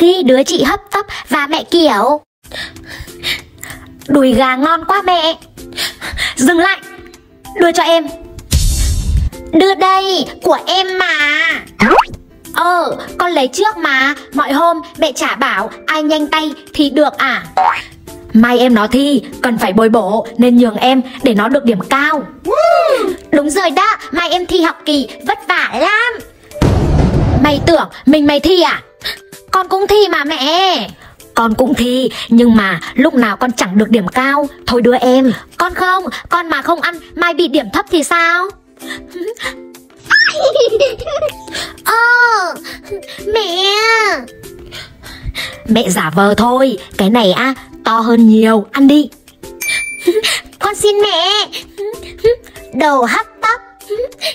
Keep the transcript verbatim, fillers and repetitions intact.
khi đứa chị hấp tấp và mẹ kiểu: đùi gà ngon quá mẹ. Dừng lại, đưa cho em. Đưa đây, của em mà. Ờ, con lấy trước mà. Mọi hôm mẹ chả bảo ai nhanh tay thì được à? Mai em nó thi, cần phải bồi bổ nên nhường em để nó được điểm cao. Đúng rồi đó, mai em thi học kỳ vất vả lắm. Mày tưởng mình mày thi à? Con cũng thi mà mẹ. Con cũng thi, nhưng mà lúc nào con chẳng được điểm cao. Thôi đưa em. Con không, con mà không ăn mai bị điểm thấp thì sao? Ờ, mẹ. Mẹ giả vờ thôi, cái này á to hơn nhiều, ăn đi. Con xin mẹ. Đồ hấp tấp.